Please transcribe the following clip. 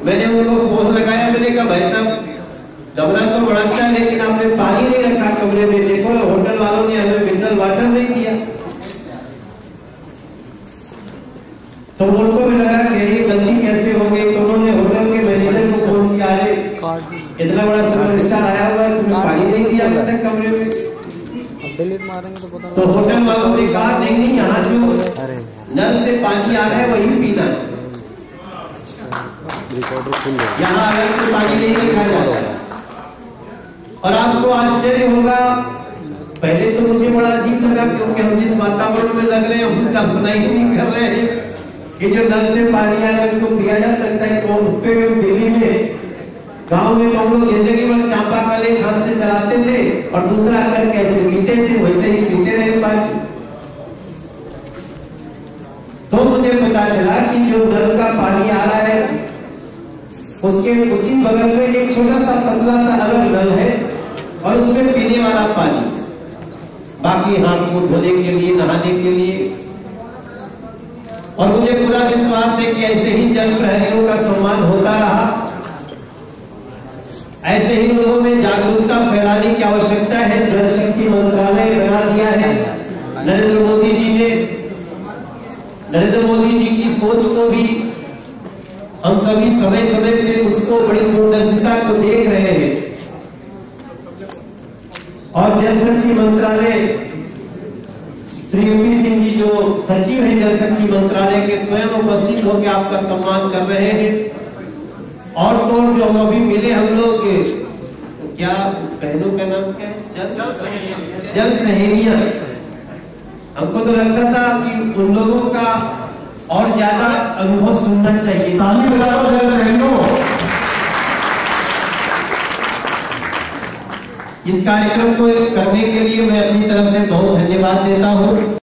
मैंने उनको फोन लगाया, मैंने कहा भाई साहब कमरा तो बड़ा अच्छा है लेकिन आपने पानी नहीं रखा कमरे में, देखो होटल वालों ने हमें मिनरल वाटर नहीं दिया। तो उनको भी लगा कि ये गलती कैसे हो गई, तो उन्होंने होटल के मैनेजर को फोन किया है, इतना बड़ा सुपरस्टार आया हुआ है, तुम्हें पानी नहीं दिया अब तक कमरे में। तो होटल वालों ने कहा नहीं, यहाँ जो नल से पानी आ रहा है वही पीना है, यहाँ अलग से पानी नहीं रखा जाता है। और आपको आश्चर्य होगा, पहले तो मुझे बड़ा अजीब लगा क्योंकि हम जिस वातावरण में लग रहे हैं हम कल्पना ही नहीं कर रहे हैं कि जो नल से पानी आ रहा है उसको पिया जा सकता है। तो उस पे दिल्ली में गांव में हम लोग जिंदगी भर चापाकल हाथ से चलाते थे और दूसरा अगर कैसे पीते थे वैसे ही पीते रहे पानी। तो मुझे पता चला कि जो नल का पानी आ रहा है उसके उसी बगल में एक छोटा सा पतला सा अलग नल है और उसमें पीने वाला पानी, बाकी हाथ को धोने के लिए, नहाने के लिए। और मुझे पूरा विश्वास है कि ऐसे ही जल प्रहरियों का सम्मान होता रहा, ऐसे ही लोगों में जागरूकता फैलाने की आवश्यकता है। जल शक्ति मंत्रालय बना दिया है नरेंद्र मोदी जी ने। नरेंद्र मोदी जी की सोच को भी हम सभी समय समय पे उसको बड़ी दूरदर्शिता को देख रहे हैं। और जल शक्ति मंत्रालय श्री यूपी सिंह जी जो सचिव है जल शक्ति मंत्रालय के, स्वयं उपस्थित होकर आपका सम्मान कर रहे हैं। और तो जो हम अभी मिले हम लोग, क्या बहनों का नाम क्या है, जल सहेलियां। हमको तो लगता था कि उन लोगों का और ज्यादा अनुभव सुनना चाहिए। ताली बजाओ जल सहेलियों। इस कार्यक्रम को करने के लिए मैं अपनी तरफ से बहुत धन्यवाद देता हूँ।